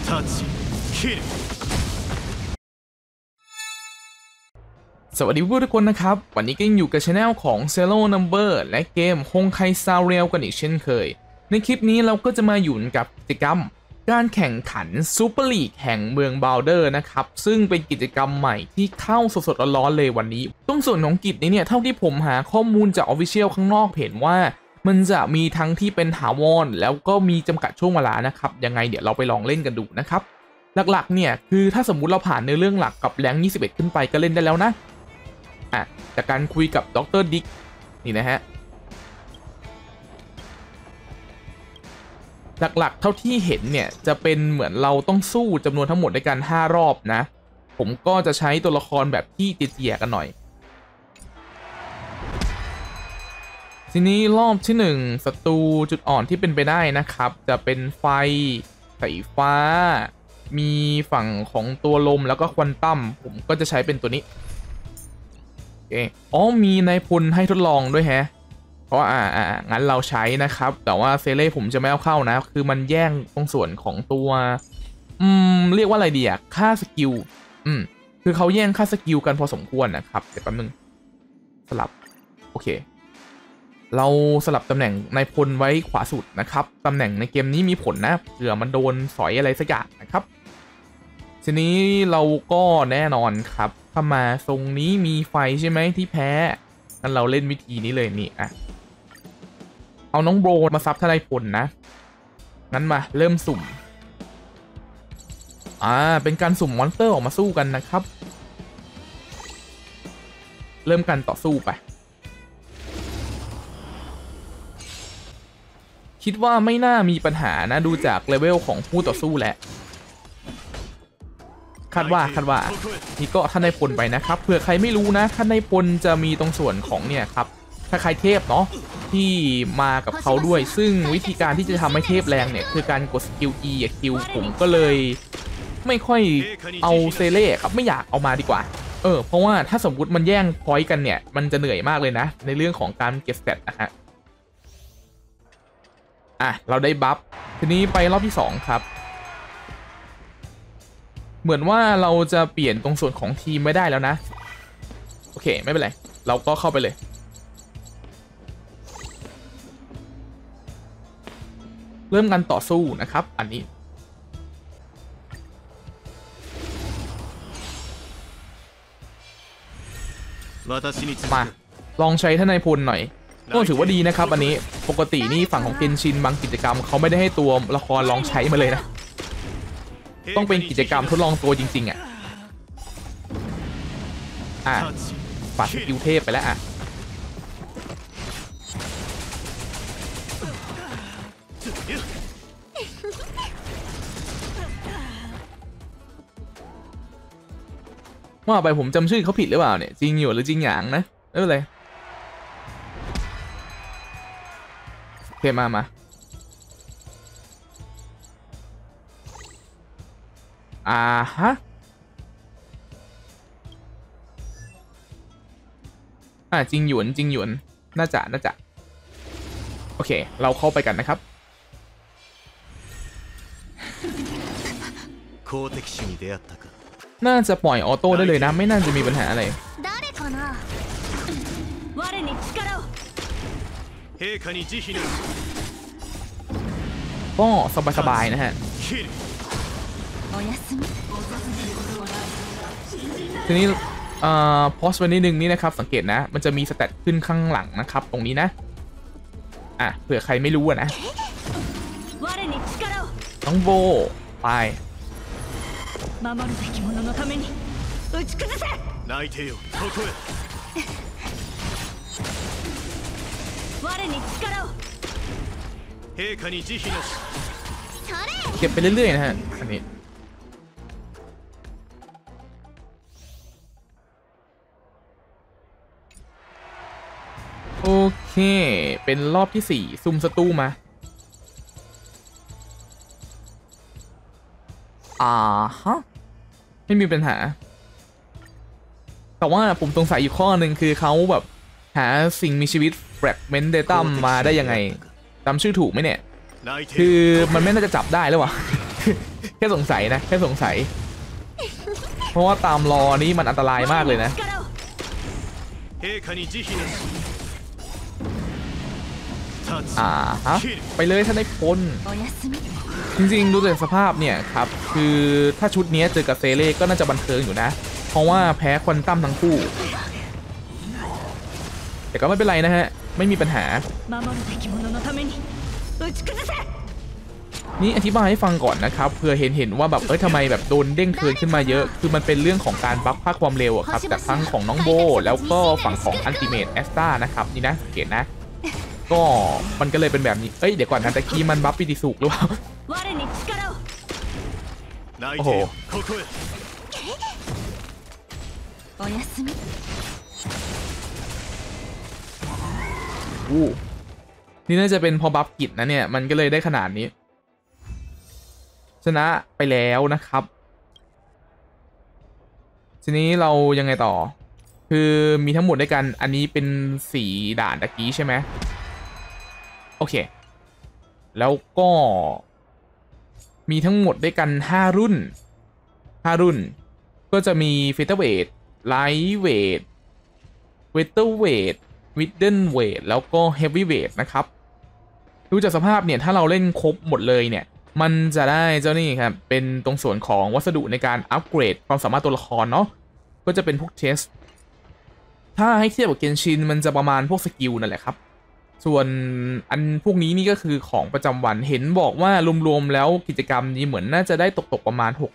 สวัสดีทุกคนนะครับวันนี้ก็ยังอยู่กับช anel ของ Zero Number และเกม Honkai Star Rail กันอีกเช่นเคยในคลิปนี้เราก็จะมาอยู่กับกิจกรรมการแข่งขันซูเปอร์ลีกแห่งเมืองบาวเดอร์นะครับซึ่งเป็นกิจกรรมใหม่ที่เข้าสดๆร้อนๆเลยวันนี้ตรงส่วนของกิจนี้เนี่ยเท่าที่ผมหาข้อมูลจาก Official ข้างนอกเห็นว่ามันจะมีทั้งที่เป็นถาวรแล้วก็มีจำกัดช่วงเวลานะครับยังไงเดี๋ยวเราไปลองเล่นกันดูนะครับหลักๆเนี่ยคือถ้าสมมุติเราผ่านในเรื่องหลักกับแรง21ขึ้นไปก็เล่นได้แล้วนะจากการคุยกับดร.ดิกนี่นะฮะหลักๆเท่าที่เห็นเนี่ยจะเป็นเหมือนเราต้องสู้จำนวนทั้งหมดในการ5 รอบนะผมก็จะใช้ตัวละครแบบที่เจียๆกันหน่อยทีนี้รอบที่1ศัตรูจุดอ่อนที่เป็นไปได้นะครับจะเป็นไฟสายฟ้ามีฝั่งของตัวลมแล้วก็ควอนตัมผมก็จะใช้เป็นตัวนี้อ๋อมีนายพลให้ทดลองด้วยแฮะเพราะงั้นเราใช้นะครับแต่ว่าเซเล่ผมจะไม่เอาเข้านะคือมันแย่งตรงส่วนของตัวเรียกว่าอะไรดีอะค่าสกิลคือเขาแย่งค่าสกิลกันพอสมควรนะครับเดี๋ยวแป๊บนึงสลับโอเคเราสลับตำแหน่งนายพลไว้ขวาสุดนะครับตำแหน่งในเกมนี้มีผลนะเผื่อมันโดนสอยอะไรสักอย่างนะครับทีนี้เราก็แน่นอนครับถ้ามาทรงนี้มีไฟใช่ไหมที่แพ้งั้นเราเล่นวิธีนี้เลยนี่เอาน้องโบรมาซับทนายพลนะงั้นมาเริ่มสุ่มเป็นการสุ่มมอนสเตอร์ออกมาสู้กันนะครับเริ่มกันต่อสู้ไปคิดว่าไม่น่ามีปัญหานะดูจากเลเวลของผู้ต่อสู้แหละคาดว่านี่ก็ท่านนายพลไปนะครับเผื่อใครไม่รู้นะท่านนายพลจะมีตรงส่วนของเนี่ยครับถ้าใครเทพเนาะที่มากับเขาด้วยซึ่งวิธีการที่จะทำให้เทพแรงเนี่ยคือการกดสกิล E กับ Q ผมก็เลยไม่ค่อยเอาเซเล่ครับไม่อยากเอามาดีกว่าเพราะว่าถ้าสมมติมันแย่งพอยต์กันเนี่ยมันจะเหนื่อยมากเลยนะในเรื่องของการเก็บสเตตนะฮะเราได้บัฟทีนี้ไปรอบที่2ครับเหมือนว่าเราจะเปลี่ยนตรงส่วนของทีมไม่ได้แล้วนะโอเคไม่เป็นไรเราก็เข้าไปเลยเริ่มกันต่อสู้นะครับอันนี้มาลองใช้ท่านนายพลหน่อยก็ถือว่าดีนะครับอันนี้ปกตินี่ฝั่งของเกนชินบางกิจกรรมเขาไม่ได้ให้ตัวละครลองใช้มาเลยนะต้องเป็นกิจกรรมทดลองตัวจริงๆปัดสกิลเทพไปแล้วว่าไปผมจำชื่อเขาผิดหรือเปล่าเนี่ยจริงอยู่หรือจริงหยางนะเลยโอเคมาฮะจริงหยวนน่าจะโอเคเราเข้าไปกันนะครับน่าจะปล่อยออโต้ได้เลยนะไม่น่าจะมีปัญหาอะไรก็สบายๆนะฮะทีนี้พอสไปนิดนึงนี่นะครับสังเกตนะมันจะมีสเตตขึ้นข้างหลังนะครับตรงนี้นะเผื่อใครไม่รู้นะน้องโบไปเก็บไปเรื่อยๆนะฮะอันนี้โอเคเป็นรอบที่4ซุ่มศัตรูมาไม่มีปัญหาแต่ว่าผมสงสัยอยู่ข้อหนึ่งคือเขาแบบหาสิ่งมีชีวิต fragment data มาได้ยังไงจำชื่อถูกไหมเนี่ยคือมันไม่น่าจะจับได้หรือวะแค่สงสัยนะแค่สงสัยเพราะว่าตามรอนี้มันอันตรายมากเลยนะฮะไปเลยท่านนายพลจริงๆดูจากสภาพเนี่ยครับคือถ้าชุดนี้เจอกับเซเล่ก็น่าจะบันเทิงอยู่นะเพราะว่าแพ้ควอนตัมทั้งคู่แต่ก็ไม่เป็นไรนะฮะไม่มีปัญหานี่อธิบายให้ฟังก่อนนะครับเพื่อเห็นว่าแบบทำไมแบบโดนเด้งเทิร์นขึ้นมาเยอะคือมันเป็นเรื่องของการบัฟภาคความเร็วครับจากทั้งของน้องโบแล้วก็ฝั่งของอัลติเมทแอสตานะครับนี่นะสังเกตนะก็มันก็เลยเป็นแบบนี้เดี๋ยวก่อนนะตะกี้มันบัฟปิติสุกหรือเปล่าโอ้โหนี่น่าจะเป็นพอบัฟกิจนะเนี่ยมันก็เลยได้ขนาดนี้ชนะไปแล้วนะครับทีนี้เรายังไงต่อคือมีทั้งหมดด้วยกันอันนี้เป็น4ด่านตะกี้ใช่ไหมโอเคแล้วก็มีทั้งหมดด้วยกัน5รุ่นก็จะมีเฟเธอร์เวทไลท์เวทเวเตอร์เวทมิดเดิลเวทแล้วก็เฮฟวี่เวทนะครับดูจากสภาพเนี่ยถ้าเราเล่นครบหมดเลยเนี่ยมันจะได้เจ้านี่ครับเป็นตรงส่วนของวัสดุในการอัปเกรดความสามารถตัวละครเนาะก็จะเป็นพวกเทสถ้าให้เทียบกับเกนชินมันจะประมาณพวกสกิลนั่นแหละครับส่วนอันพวกนี้นี่ก็คือของประจำวันเห็นบอกว่ารวมๆแล้วกิจกรรมนี้เหมือนน่าจะได้ตกประมาณ6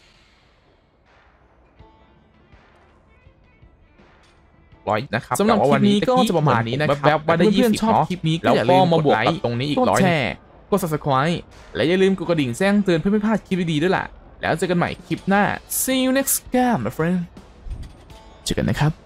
นะครับสำหรับคลิปนี้ก็จะประมาณนี้นะครับแบบว่าได้20ชอบคลิปนี้ก็อย่าลืมมาบวกกับตรงนี้อีก100แชร์กด subscribe และอย่าลืมกดกระดิ่งแจ้งเตือนเพื่อไม่พลาดคลิปดีๆด้วยล่ะแล้วเจอกันใหม่คลิปหน้า see you next time my friend เจอกันนะครับ